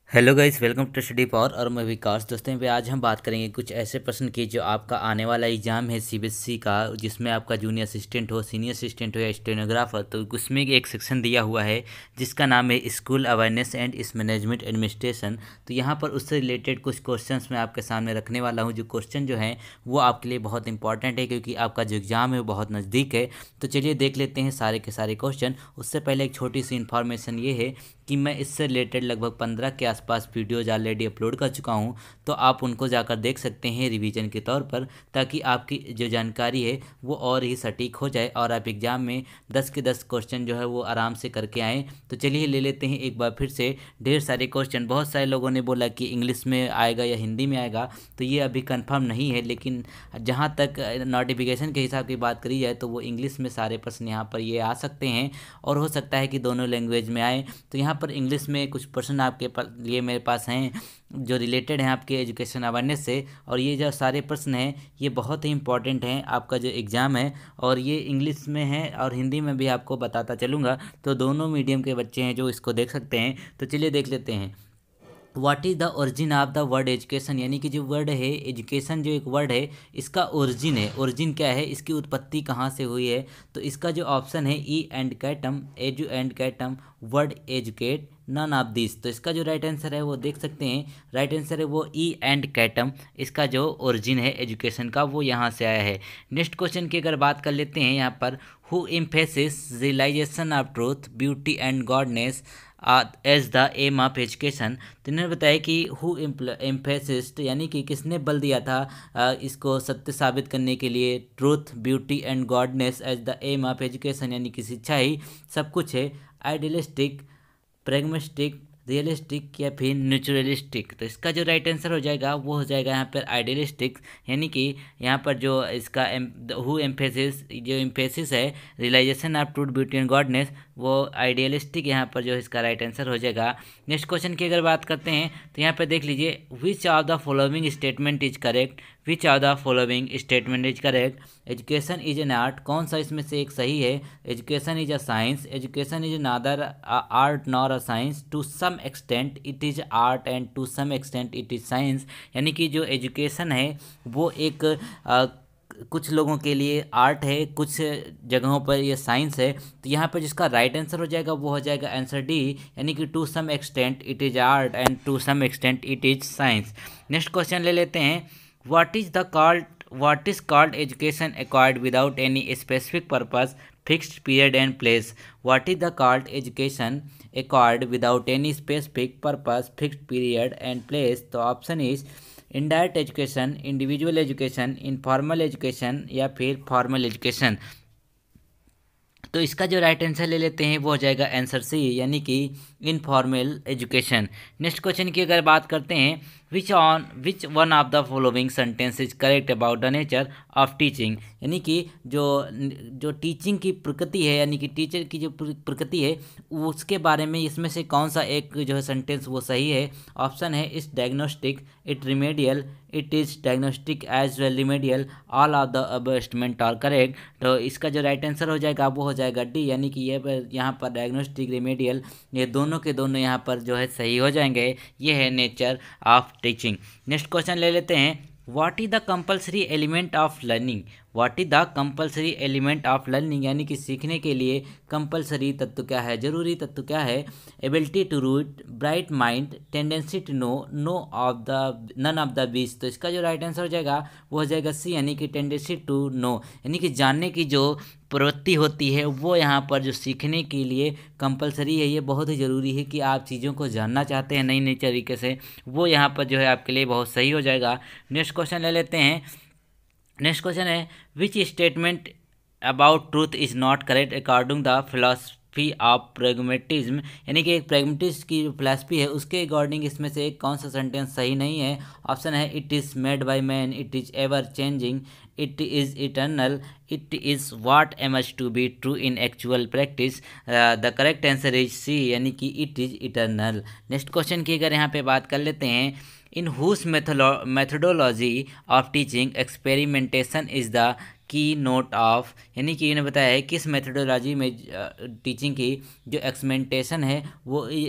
Hello guys, welcome to study power और मैं विकास। दोस्तों पे आज हम बात करेंगे कुछ ऐसे प्रश्न की जो आपका आने वाला एग्जाम है सीबीएसई का, जिसमें आपका जूनियर असिस्टेंट हो, सीनियर असिस्टेंट हो या स्टेनोग्राफर, तो उसमें एक सेक्शन दिया हुआ है जिसका नाम है स्कूल अवेयरनेस एंड इस मैनेजमेंट एडमिनिस्ट्रेशन। तो यहाँ पर उससे रिलेटेड कुछ क्वेश्चंस मैं आपके सामने रखने वाला हूँ। जो क्वेश्चन जो हैं वो आपके लिए बहुत इंपॉर्टेंट है क्योंकि आपका जो एग्ज़ाम है वो बहुत नज़दीक है। तो चलिए देख लेते हैं सारे के सारे क्वेश्चन। उससे पहले एक छोटी सी इन्फॉर्मेशन ये है कि मैं इससे रिलेटेड लगभग 15 के आसपास वीडियोज ऑलरेडी अपलोड कर चुका हूं, तो आप उनको जाकर देख सकते हैं रिवीजन के तौर पर, ताकि आपकी जो जानकारी है वो और ही सटीक हो जाए और आप एग्ज़ाम में 10 के 10 क्वेश्चन जो है वो आराम से करके आएँ। तो चलिए ले लेते हैं एक बार फिर से ढेर सारे क्वेश्चन। बहुत सारे लोगों ने बोला कि इंग्लिश में आएगा या हिंदी में आएगा, तो ये अभी कन्फर्म नहीं है, लेकिन जहाँ तक नोटिफिकेशन के हिसाब की बात करी जाए तो वो इंग्लिश में सारे प्रश्न यहाँ पर ये आ सकते हैं और हो सकता है कि दोनों लैंग्वेज में आए। तो यहाँ पर इंग्लिश में कुछ प्रश्न आपके लिए मेरे पास हैं जो रिलेटेड हैं आपके एजुकेशन अवेयरनेस से, और ये जो सारे प्रश्न हैं ये बहुत ही इंपॉर्टेंट हैं आपका जो एग्ज़ाम है, और ये इंग्लिश में है और हिंदी में भी आपको बताता चलूँगा। तो दोनों मीडियम के बच्चे हैं जो इसको देख सकते हैं। तो चलिए देख लेते हैं। What is the origin of the word education, यानी कि जो वर्ड है एजुकेशन, जो एक वर्ड है इसका ओरिजिन है। ओरिजिन क्या है, इसकी उत्पत्ति कहाँ से हुई है? तो इसका जो ऑप्शन है ई एंड कैटम, एजू एंड कैटम, word educate, none of this. तो इसका जो राइट आंसर है वो देख सकते हैं, राइट आंसर है वो ई एंड कैटम। इसका जो ओरिजिन है एजुकेशन का वो यहाँ से आया है। नेक्स्ट क्वेश्चन की अगर बात कर लेते हैं यहाँ पर, who emphasis realisation of truth, beauty and goodness as the aim of education. तो इन्होंने बताया कि हु एम्फेसिस्ट, यानी कि किसने बल दिया था इसको सत्य साबित करने के लिए, truth, beauty and goodness as the aim of education, यानी कि शिक्षा ही सब कुछ है। आइडियलिस्टिक, प्रेगमेटिक, रियलिस्टिक या फिर नेचुरलिस्टिक। तो इसका जो राइट आंसर हो जाएगा वो हो जाएगा यहाँ पर आइडियलिस्टिक, यानी कि यहाँ पर जो इसका हु एम्फेसिस, जो एम्फेसिस है realisation of truth, beauty and goodness, वो आइडियलिस्टिक यहाँ पर जो इसका राइट आंसर हो जाएगा। नेक्स्ट क्वेश्चन की अगर बात करते हैं तो यहाँ पर देख लीजिए, which of the following statement is correct, which of the following statement is correct. Education is an art, कौन सा इसमें से एक सही है? Education is a science, education is neither art nor a science, to some extent it is art and to some extent it is science. यानी कि जो एजुकेशन है वो एक कुछ लोगों के लिए आर्ट है, कुछ जगहों पर ये साइंस है। तो यहाँ पर जिसका राइट आंसर हो जाएगा वो हो जाएगा आंसर डी, यानी कि to some extent it is art and to some extent it is science. Next question ले लेते हैं, what is called education acquired without any specific purpose, fixed period and place? What is the called education acquired without any specific purpose, fixed period and place? तो option is indirect education, individual education, informal education या फिर formal education। तो इसका जो right answer ले लेते हैं वो हो जाएगा आंसर सी, यानी कि इनफॉर्मल एजुकेशन। नेक्स्ट क्वेश्चन की अगर बात करते हैं, which one of the following sentence is correct about the nature of teaching, यानी कि जो जो टीचिंग की प्रकृति है, यानी कि टीचर की जो प्रकृति है उसके बारे में इसमें से कौन सा एक जो है सेंटेंस वो सही है? ऑप्शन है is diagnostic, it remedial, it is diagnostic as well remedial, all of the above statement are correct. तो इसका जो राइट आंसर हो जाएगा वो हो जाएगा डी, यानी कि ये यहाँ पर डायग्नोस्टिक, रिमेडियल, ये दोनों के दोनों यहाँ पर जो है सही हो जाएंगे। ये है nature of teaching. Next question ले लेते हैं, what is the compulsory element of learning, what is the compulsory element of learning, यानी कि सीखने के लिए कंपल्सरी तत्व क्या है, जरूरी तत्व क्या है? Ability to read, bright mind, tendency to know, no of the none of the beach. तो इसका जो राइट आंसर हो जाएगा वो हो जाएगा सी, यानी कि टेंडेंसी टू नो, यानी कि जानने की जो प्रवृत्ति होती है वो यहाँ पर जो सीखने के लिए कंपलसरी है। ये बहुत ही ज़रूरी है कि आप चीज़ों को जानना चाहते हैं नई नई तरीके से, वो यहाँ पर जो है आपके लिए बहुत सही हो जाएगा। नेक्स्ट क्वेश्चन ले लेते हैं। नेक्स्ट क्वेश्चन है, which statement about truth is not correct according the philosophy of pragmatism, यानी कि एक प्रेगमेटिस्ट की जो फिलॉसफी है उसके अकॉर्डिंग इसमें से एक कौन सा सेंटेंस सही नहीं है? ऑप्शन है it is made by man, it is ever changing, it is eternal, it is what aims to be true in actual practice. The correct answer is C, यानी कि it is eternal. Next question की अगर यहाँ पे बात कर लेते हैं, in whose methodology of teaching experimentation is the key note of, यानी कि इन्हें बताया है किस मेथडोलॉजी में टीचिंग की जो एक्सपेरिमेंटेशन है वो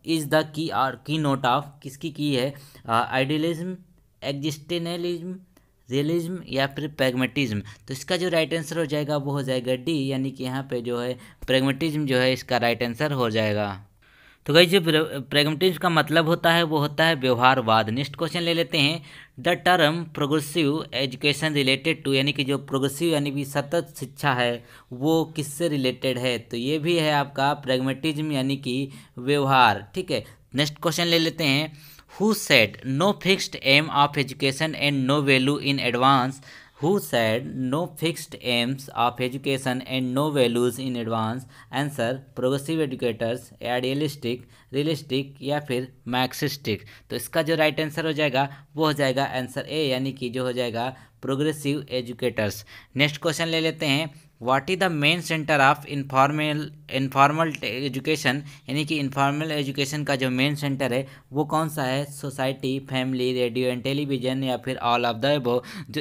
इज़ द की और की नोट ऑफ, किसकी की है, आइडियलिज्म, एग्जिस्टेंशलिज्म, रियलिज्म या फिर प्रैग्मेटिज्म। तो इसका जो राइट आंसर हो जाएगा वो हो जाएगा डी, यानी कि यहाँ पे जो है प्रैग्मेटिज्म जो है इसका राइट आंसर हो जाएगा। तो गाइस जो प्रैग्मेटिज्म का मतलब होता है वो होता है व्यवहारवाद। नेक्स्ट क्वेश्चन ले लेते हैं। The term progressive education related to, यानी कि जो प्रोग्रेसिव यानी कि सतत शिक्षा है वो किससे रिलेटेड है, तो ये भी है आपका प्रैग्मेटिज्म यानी कि व्यवहार। ठीक है, नेक्स्ट क्वेश्चन ले लेते हैं। Who said no fixed aim of education and no value in advance, who said no fixed aims of education and no values in advance। Answer progressive educators, idealistic, realistic या फिर मार्क्सिस्टिक। तो इसका जो right answer हो जाएगा वो हो जाएगा आंसर ए, यानी कि जो हो जाएगा प्रोग्रेसिव एजुकेटर्स। नेक्स्ट क्वेश्चन ले लेते हैं। What is the main centre of informal education, यानी कि इनफॉर्मल एजुकेशन का जो मेन सेंटर है वो कौन सा है, society, family, radio and television या फिर ऑल ऑफ द अबव। जो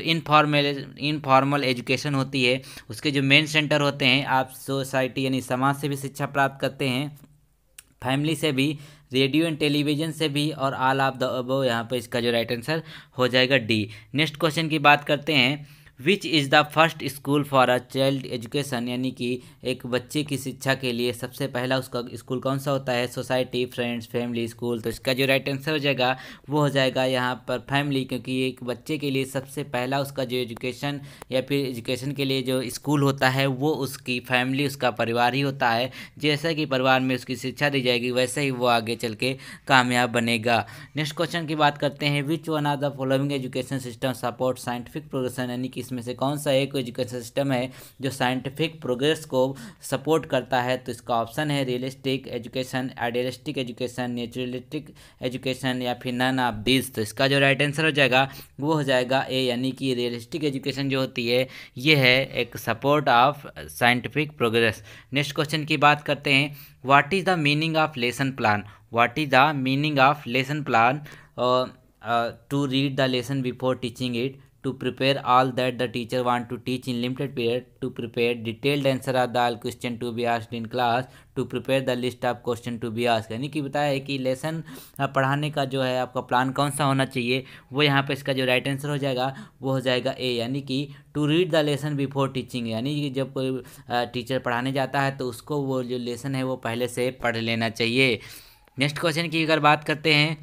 इनफॉर्मल एजुकेशन होती है उसके जो मेन सेंटर होते हैं, आप सोसाइटी यानी समाज से भी शिक्षा प्राप्त करते हैं, फैमिली से भी, रेडियो एंड टेलीविजन से भी और ऑल ऑफ द अबव। यहाँ पर इसका जो राइट आंसर हो जाएगा डी। नेक्स्ट क्वेश्चन की बात करते हैं। Which is the first school for a child education, यानी कि एक बच्चे की शिक्षा के लिए सबसे पहला उसका स्कूल कौन सा होता है, सोसाइटी, फ्रेंड्स, फैमिली, स्कूल। तो इसका जो राइट आंसर हो जाएगा वो हो जाएगा यहाँ पर फैमिली, क्योंकि एक बच्चे के लिए सबसे पहला उसका जो एजुकेशन या फिर एजुकेशन के लिए जो स्कूल होता है वो उसकी फैमिली, उसका परिवार ही होता है। जैसा कि परिवार में उसकी शिक्षा दी जाएगी वैसे ही वो आगे चल के कामयाब बनेगा। नेक्स्ट क्वेश्चन की बात करते हैं। Which one are the following education system support scientific progression, यानी कि इसमें से कौन सा एक एजुकेशन सिस्टम है जो साइंटिफिक प्रोग्रेस को सपोर्ट करता है। तो इसका ऑप्शन है realistic education, idealistic education, naturalistic education या फिर नन ऑफ दिस। तो इसका जो राइट आंसर हो जाएगा वो हो जाएगा ए, यानी कि रियलिस्टिक एजुकेशन जो होती है ये है एक support of scientific progress. Next question की बात करते हैं। What is the meaning of lesson plan, what is the meaning of lesson plan, to read the lesson before teaching it, to prepare all that the teacher want to teach in limited period, to prepare detailed answer of the all question to be asked in class, to prepare the list of question to be asked। यानी कि बताया है कि lesson पढ़ाने का जो है आपका प्लान कौन सा होना चाहिए, वो यहाँ पे इसका जो राइट आंसर हो जाएगा वो हो जाएगा ए, यानी कि to read the lesson before teaching, यानी कि जब कोई टीचर पढ़ाने जाता है तो उसको वो जो लेसन है वो पहले से पढ़ लेना चाहिए। नेक्स्ट क्वेश्चन की अगर बात करते हैं।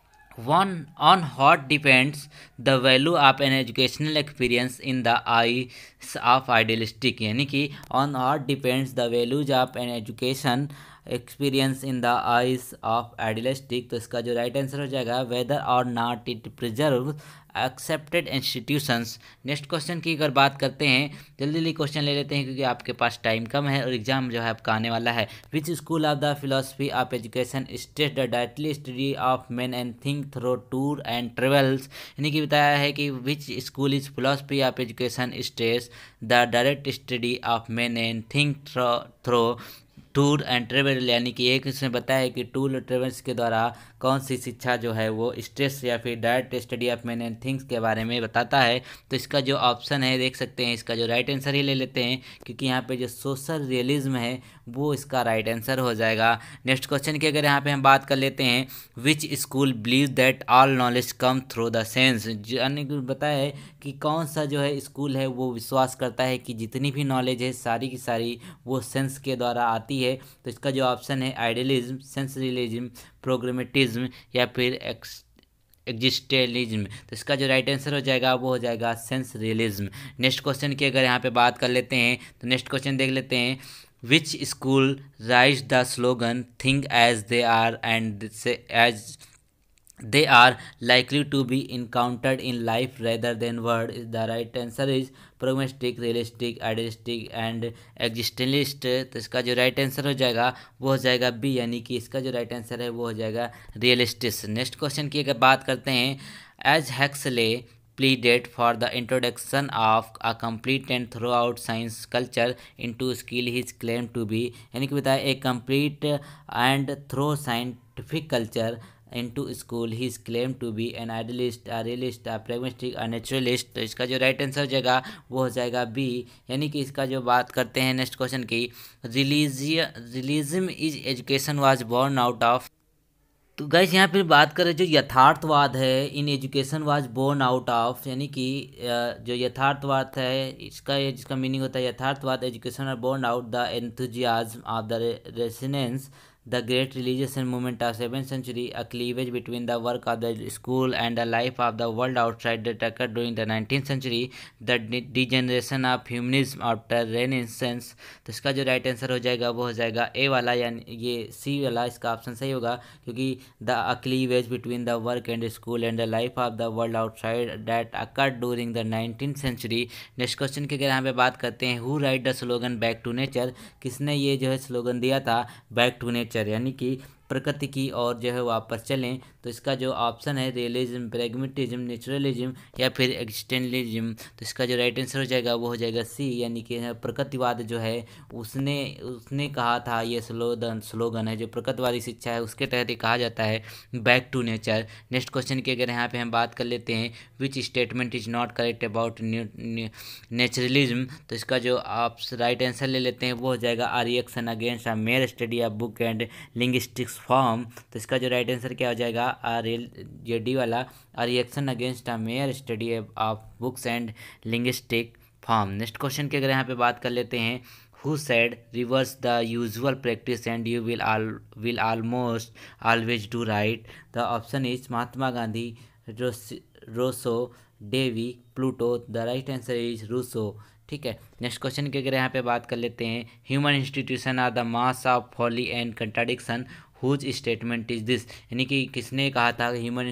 On what depends the value of an educational experience in the eyes of idealistic, यानी कि on what depends the values of an education experience in the eyes of idealistic। तो इसका जो राइट आंसर हो जाएगा whether or not it preserves accepted institutions. Next question की अगर बात करते हैं, जल्दी जल्दी क्वेश्चन ले लेते हैं क्योंकि आपके पास टाइम कम है और एग्जाम जो है आपका आने वाला है। Which school of the philosophy of education state the directly study of man and think through tour and travels, यानी कि बताया है कि which school is philosophy of education states the direct study of man and think through tour and travel, यानी कि एक इसमें बताया है कि टूर और ट्रेवल्स के द्वारा कौन सी शिक्षा जो है वो स्ट्रेस या फिर direct study of man and things के बारे में बताता है। तो इसका जो ऑप्शन है देख सकते हैं, इसका जो राइट आंसर ही ले लेते हैं क्योंकि यहाँ पे जो सोशल रियलिज्म है वो इसका राइट आंसर हो जाएगा। नेक्स्ट क्वेश्चन की अगर यहाँ पे हम बात कर लेते हैं। Which school believe that all knowledge come through the sense, यानी कि बताया है कि कौन सा जो है स्कूल है वो विश्वास करता है कि जितनी भी नॉलेज है सारी की सारी वो सेंस के द्वारा आती है। तो इसका जो ऑप्शन है आइडियलिज्म, सेंसरियलिज्म, प्रोग्रामेटिज्म या फिर एग्जिस्टेलिज्म। तो इसका जो राइट आंसर हो जाएगा वो हो जाएगा सेंस रियलिज्म। नेक्स्ट क्वेश्चन की अगर यहाँ पे बात कर लेते हैं तो नेक्स्ट क्वेश्चन देख लेते हैं। Which school raise the slogan think as they are and as they are likely to be encountered in life rather than word। the right answer is pragmatic, realistic, idealistic and existentialist। तो इसका जो right answer हो जाएगा वो हो जाएगा B, यानी कि इसका जो राइट आंसर है वो हो जाएगा रियलिस्टिक। नेक्स्ट क्वेश्चन की अगर बात करते हैं। As Huxley pleaded for the introduction of a complete and throughout science culture into skill his claim to be, यानी कि बताया एक complete and through scientific culture into school he is claimed to be an idealist, a realist, a pragmatic, a naturalist। तो इसका जो right answer हो जाएगा वो हो जाएगा बी, यानी कि इसका जो बात करते हैं नेक्स्ट क्वेश्चन की। Realism is education was born out of, तो गाइस यहाँ पे बात करें जो यथार्थवाद है, in education was born out of, यानी कि जो यथार्थवाद है इसका जिसका मीनिंग होता है यथार्थवाद, education are born out the enthusiasm of the renaissance the great religious movement of 7th century, a cleavage between the work of the school and the life of the world outside that occurred during the 19th century, the degeneration of humanism after Renaissance। तो इसका जो right answer हो जाएगा वो हो जाएगा ए वाला, यानी ये सी वाला इसका ऑप्शन सही होगा, क्योंकि the cleavage between the work and school and the life of the world outside that occurred during the 19th century. Next question की अगर यहाँ पे बात करते हैं, who wrote the slogan back to nature, किसने ये जो है स्लोगन दिया था बैक टू नेचर, यानी कि प्रकृति की और जो है वापस चलें। तो इसका जो ऑप्शन है रियलिज्म, प्रेगमेटिज्म, नेचुरलिज्म या फिर एक्सटेंलिज्म। तो इसका जो राइट आंसर हो जाएगा वो हो जाएगा सी, यानी कि प्रकृतिवाद जो है उसने कहा था, ये स्लोगन है जो प्रकृतिवादी शिक्षा है उसके तहत ही कहा जाता है back to nature. Next question की अगर यहाँ पे हम बात कर लेते हैं, which statement is not correct about naturalism. तो इसका जो आप राइट आंसर ले लेते हैं वो हो जाएगा a reaction against a mere study of book and linguistics form. तो इसका जो राइट आंसर क्या हो जाएगा ये डी वाला, a reaction against a mere study of books and linguistic form. Next question की अगर यहाँ पे बात कर लेते हैं, who said reverse the usual practice and you will almost always do right। the option is Mahatma Gandhi, Rousseau, Dewey, Pluto. The right answer is Rousseau. ठीक है, नेक्स्ट क्वेश्चन की अगर यहाँ पे बात कर लेते हैं, human institution are the mass of folly and contradiction, whose statement is this. यानी कि किसने कहा था human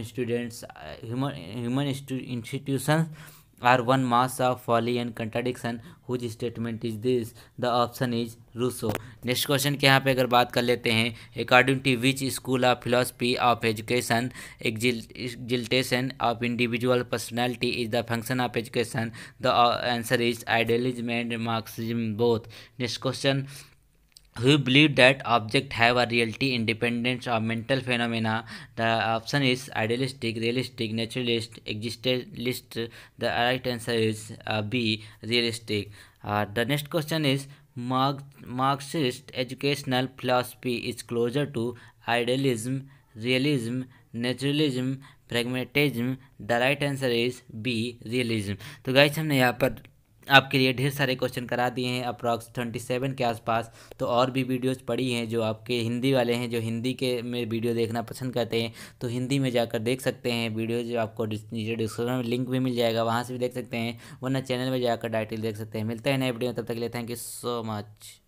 institution are one mass of folly and contradiction, whose statement is this। the option is Rousseau. Next question के यहाँ पे अगर बात कर लेते हैं, according to which school of philosophy of education exaltation of individual personality is the function of education. The answer is idealism and Marxism both. Next question, who believe that objects have a reality independent of mental phenomena। the option is idealistic, realistic, naturalist, existentialist। the right answer is B, realistic। the next question is, Marxist educational philosophy is closer to idealism, realism, naturalism, pragmatism। the right answer is B, realism। तो guys हमने यहाँ पर आपके लिए ढेर सारे question करा दिए हैं अप्रॉक्स 27 के आसपास। तो और भी वीडियोस पड़ी हैं जो आपके हिंदी वाले हैं, जो हिंदी के में वीडियो देखना पसंद करते हैं तो हिंदी में जाकर देख सकते हैं वीडियो, जो आपको नीचे डिस्क्रिप्शन में लिंक भी मिल जाएगा, वहाँ से भी देख सकते हैं, वरना चैनल में जाकर डायरेक्टली देख सकते हैं। मिलते हैं नए वीडियो, तब तक के लिए थैंक यू सो मच।